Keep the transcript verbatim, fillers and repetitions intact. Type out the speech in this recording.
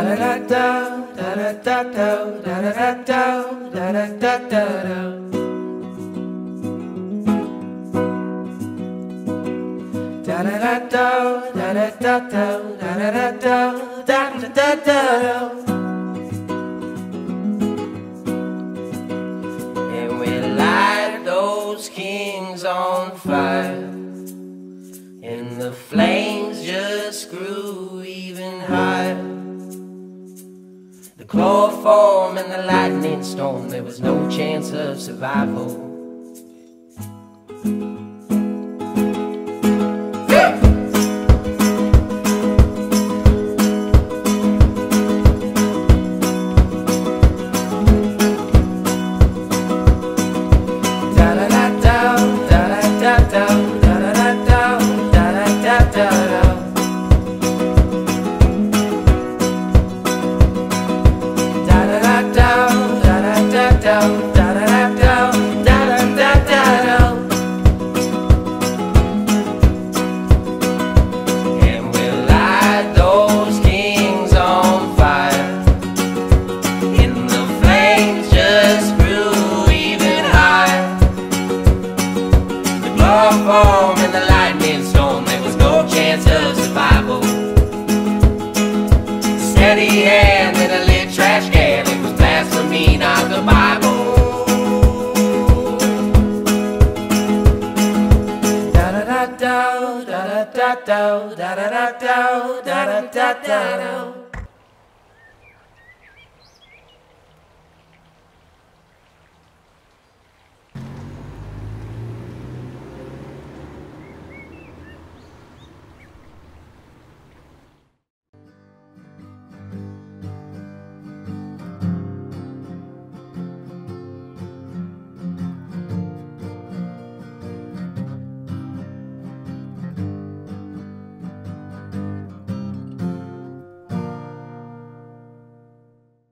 And we light those kings on fire, and the flames just grew even higher. The chloroform and the lightning storm, there was no chance of survival. And we'll light those kings on fire, and the flames just grew even higher. The chloroform and the lightning storm, there was no chance of survival. Steady hand in a lit trash can, it was blasphemy, not the Bible. Da da da da da da da da da da da da da da da.